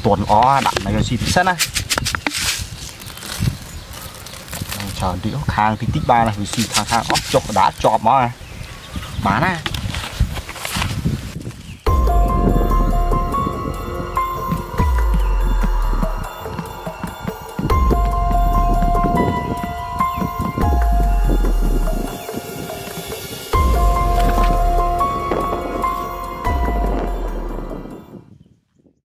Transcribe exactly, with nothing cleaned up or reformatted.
tuần ó đặn này xì thì sẵn á chờ điệu khang thì tích ba là vì xì khang khang óc chọc đá chọp mà bán á